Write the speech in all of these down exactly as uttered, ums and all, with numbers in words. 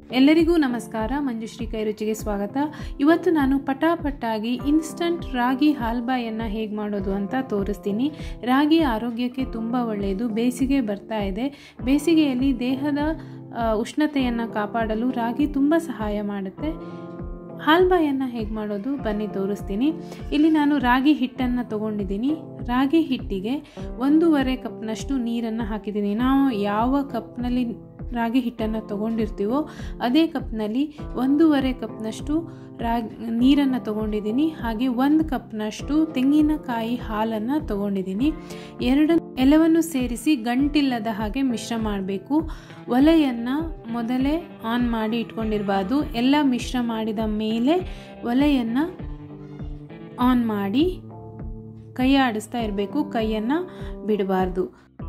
ಎಲ್ಲರಿಗೂ ನಮಸ್ಕಾರ. ಮಂಜುಶ್ರೀಕೈರುಚಿಗೆ ಸ್ವಾಗತ. ಇವತ್ತು ನಾನು ಪಟಾಪಟ್ಟಾಗಿ ಇನ್ಸ್ಟಂಟ್ ರಾಗಿ ಹಾಲ್ಬಾಯನ್ನು ಹೇಗೆ ಮಾಡೋದು ಅಂತ ತೋರಿಸ್ತೀನಿ. ರಾಗಿ ಆರೋಗ್ಯಕ್ಕೆ ತುಂಬ ಒಳ್ಳೆಯದು. ಬೇಸಿಗೆ ಬರ್ತಾ ಇದೆ. ಬೇಸಿಗೆಯಲ್ಲಿ ದೇಹದ ಉಷ್ಣತೆಯನ್ನು ಕಾಪಾಡಲು ರಾಗಿ ತುಂಬ ಸಹಾಯ ಮಾಡುತ್ತೆ. ಹಾಲ್ಬಾಯನ್ನು ಹೇಗೆ ಮಾಡೋದು ಬನ್ನಿ ತೋರಿಸ್ತೀನಿ. ಇಲ್ಲಿ ನಾನು ರಾಗಿ ಹಿಟ್ಟನ್ನು ತೊಗೊಂಡಿದ್ದೀನಿ. ರಾಗಿ ಹಿಟ್ಟಿಗೆ ಒಂದೂವರೆ ಕಪ್ನಷ್ಟು ನೀರನ್ನು ಹಾಕಿದ್ದೀನಿ. ನಾವು ಯಾವ ಕಪ್ನಲ್ಲಿ ರಾಗಿ ಹಿಟ್ಟನ್ನು ತೊಗೊಂಡಿರ್ತೀವೋ ಅದೇ ಕಪ್ನಲ್ಲಿ ಒಂದೂವರೆ ಕಪ್ನಷ್ಟು ರಾಗಿ ನೀರನ್ನು ತೊಗೊಂಡಿದ್ದೀನಿ. ಹಾಗೆ ಒಂದು ಕಪ್ನಷ್ಟು ತೆಂಗಿನಕಾಯಿ ಹಾಲನ್ನು ತೊಗೊಂಡಿದ್ದೀನಿ. ಎರಡು ಎಲ್ಲವನ್ನು ಸೇರಿಸಿ ಗಂಟಿಲ್ಲದ ಹಾಗೆ ಮಿಶ್ರ ಮಾಡಬೇಕು. ಒಲೆಯನ್ನು ಮೊದಲೇ ಆನ್ ಮಾಡಿ ಇಟ್ಕೊಂಡಿರಬಾರ್ದು. ಎಲ್ಲ ಮಿಶ್ರ ಮಾಡಿದ ಮೇಲೆ ಒಲೆಯನ್ನು ಆನ್ ಮಾಡಿ ಕೈ ಆಡಿಸ್ತಾ ಇರಬೇಕು. ಕೈಯನ್ನು ಬಿಡಬಾರ್ದು.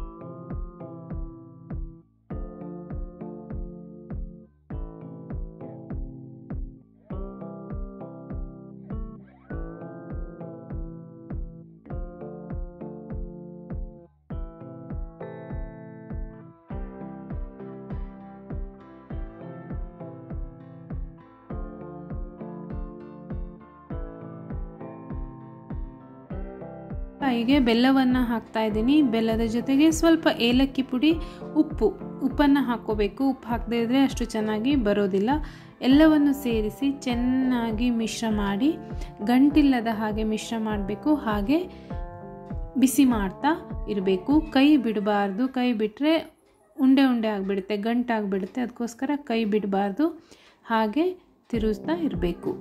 ಹೀಗೆ ಬೆಲ್ಲವನ್ನು ಹಾಕ್ತಾ ಇದ್ದೀನಿ. ಬೆಲ್ಲದ ಜೊತೆಗೆ ಸ್ವಲ್ಪ ಏಲಕ್ಕಿ ಪುಡಿ, ಉಪ್ಪು ಉಪ್ಪನ್ನು ಹಾಕ್ಕೋಬೇಕು. ಉಪ್ಪು ಹಾಕದೇ ಇದ್ದರೆ ಅಷ್ಟು ಚೆನ್ನಾಗಿ ಬರೋದಿಲ್ಲ. ಎಲ್ಲವನ್ನು ಸೇರಿಸಿ ಚೆನ್ನಾಗಿ ಮಿಶ್ರ ಮಾಡಿ ಗಂಟಿಲ್ಲದ ಹಾಗೆ ಮಿಶ್ರ ಮಾಡಬೇಕು. ಹಾಗೆ ಬಿಸಿ ಮಾಡ್ತಾ ಇರಬೇಕು. ಕೈ ಬಿಡಬಾರ್ದು. ಕೈ ಬಿಟ್ಟರೆ ಉಂಡೆ ಉಂಡೆ ಆಗಿಬಿಡುತ್ತೆ, ಗಂಟಾಗಿಬಿಡುತ್ತೆ. ಅದಕ್ಕೋಸ್ಕರ ಕೈ ಬಿಡಬಾರ್ದು. ಹಾಗೆ ತಿರುಗಿಸ್ತಾ ಇರಬೇಕು.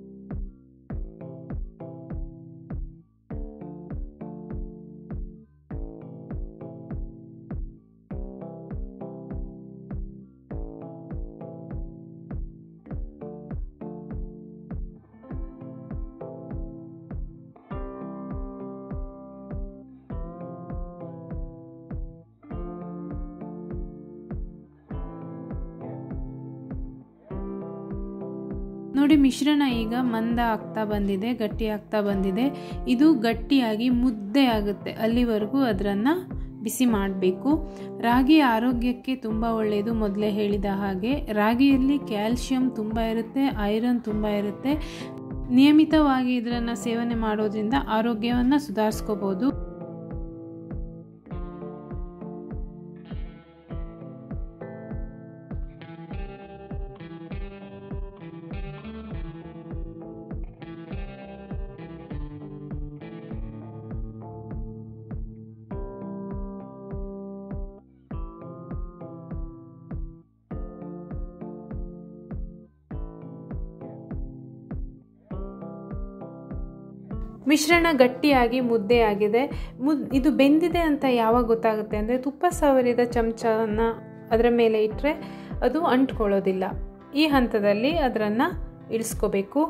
ನೋಡಿ, ಮಿಶ್ರಣ ಈಗ ಮಂದ ಆಗ್ತಾ ಬಂದಿದೆ, ಗಟ್ಟಿ ಆಗ್ತಾ ಬಂದಿದೆ. ಇದು ಗಟ್ಟಿಯಾಗಿ ಮುದ್ದೆ ಆಗುತ್ತೆ. ಅಲ್ಲಿವರೆಗೂ ಅದನ್ನು ಬಿಸಿ ಮಾಡಬೇಕು. ರಾಗಿ ಆರೋಗ್ಯಕ್ಕೆ ತುಂಬ ಒಳ್ಳೆಯದು. ಮೊದಲೇ ಹೇಳಿದ ಹಾಗೆ ರಾಗಿಯಲ್ಲಿ ಕ್ಯಾಲ್ಶಿಯಂ ತುಂಬ ಇರುತ್ತೆ, ಐರನ್ ತುಂಬ ಇರುತ್ತೆ. ನಿಯಮಿತವಾಗಿ ಇದನ್ನು ಸೇವನೆ ಮಾಡೋದ್ರಿಂದ ಆರೋಗ್ಯವನ್ನು ಸುಧಾರಿಸ್ಕೋಬೋದು. ಮಿಶ್ರಣ ಗಟ್ಟಿಯಾಗಿ ಮುದ್ದೆ ಆಗಿದೆ. ಮುದ್ ಇದು ಬೆಂದಿದೆ ಅಂತ ಯಾವಾಗ ಗೊತ್ತಾಗುತ್ತೆ ಅಂದರೆ ತುಪ್ಪ ಸವರಿದ ಚಮಚವನ್ನು ಅದರ ಮೇಲೆ ಇಟ್ಟರೆ ಅದು ಅಂಟ್ಕೊಳ್ಳೋದಿಲ್ಲ. ಈ ಹಂತದಲ್ಲಿ ಅದನ್ನು ಇಳಿಸ್ಕೋಬೇಕು.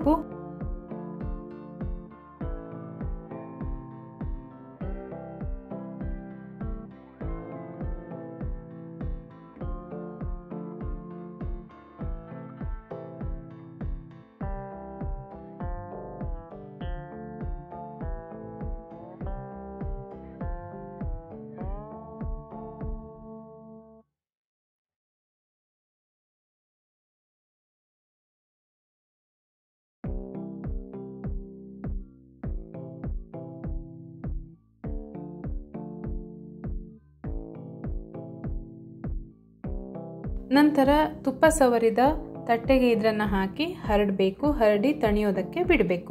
ನಂತರ ತುಪ್ಪ ಸವರಿದ ತಟ್ಟೆಗೆ ಇದನ್ನು ಹಾಕಿ ಹರಡಬೇಕು. ಹರಡಿ ತಣಿಯೋದಕ್ಕೆ ಬಿಡಬೇಕು.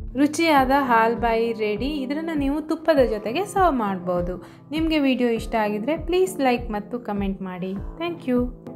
ರುಚಿಯಾದ ಹಾಲ್ಬಾಯಿ ರೆಡಿ. ಇದನ್ನು ನೀವು ತುಪ್ಪದ ಜೊತೆಗೆ ಸರ್ವ್ ಮಾಡ್ಬೋದು. ನಿಮಗೆ ವಿಡಿಯೋ ಇಷ್ಟ ಆಗಿದ್ರೆ ಪ್ಲೀಸ್ ಲೈಕ್ ಮತ್ತು ಕಮೆಂಟ್ ಮಾಡಿ. Thank you.